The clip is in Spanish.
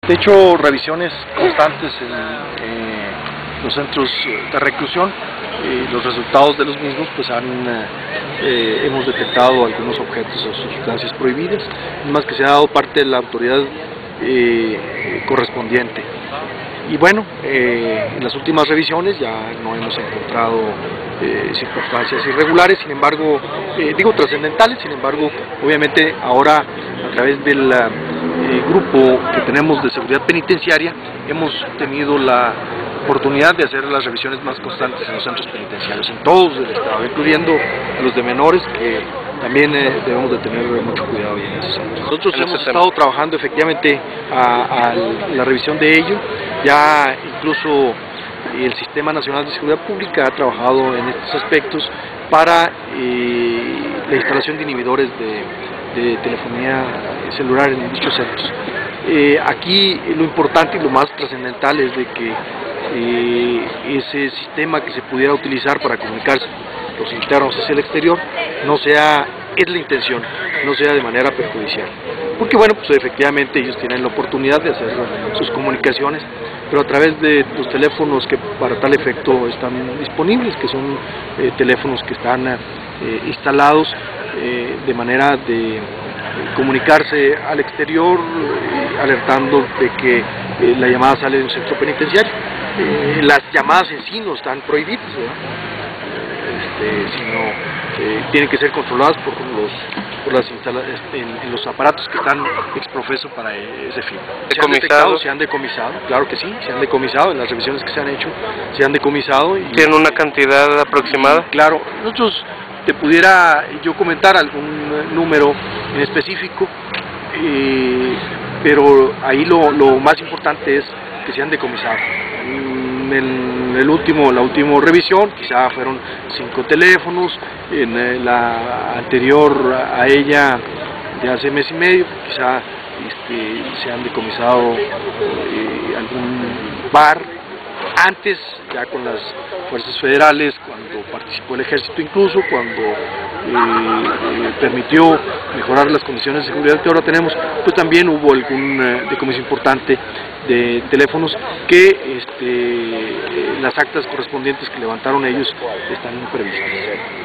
De hecho, revisiones constantes en los centros de reclusión, los resultados de los mismos pues hemos detectado algunos objetos o sustancias prohibidas, más que se ha dado parte de la autoridad correspondiente. Y bueno, en las últimas revisiones ya no hemos encontrado circunstancias irregulares, sin embargo, trascendentales, sin embargo, obviamente ahora a través del grupo que tenemos de seguridad penitenciaria hemos tenido la oportunidad de hacer las revisiones más constantes en los centros penitenciarios, en todos el estado, incluyendo a los de menores, que también debemos de tener mucho cuidado en esos centros. Nosotros hemos estado trabajando efectivamente a la revisión de ello, ya incluso el Sistema Nacional de Seguridad Pública ha trabajado en estos aspectos para la instalación de inhibidores de telefonía celular en dichos centros. Aquí lo importante y lo más trascendental es de que ese sistema que se pudiera utilizar para comunicarse los internos hacia el exterior es la intención, no sea de manera perjudicial. Porque bueno, pues efectivamente ellos tienen la oportunidad de hacer sus comunicaciones, pero a través de los teléfonos que para tal efecto están disponibles, que son teléfonos que están instalados de manera de comunicarse al exterior, alertando de que la llamada sale de un centro penitenciario. Las llamadas en sí no están prohibidas, sino tienen que ser controladas por los aparatos que están exprofeso para ese fin. Se han decomisado, claro que sí, se han decomisado, en las revisiones que se han hecho se han decomisado. ¿Tienen una cantidad aproximada? Claro, nosotros te pudiera yo comentar algún número en específico, pero ahí lo más importante es que se han decomisado. En la última revisión quizá fueron 5 teléfonos, en la anterior a ella de hace mes y medio quizá se han decomisado algún bar. Antes, ya con las fuerzas federales, cuando participó el ejército incluso, cuando permitió mejorar las condiciones de seguridad que ahora tenemos, pues también hubo algún decomiso importante de teléfonos que las actas correspondientes que levantaron ellos están previstas.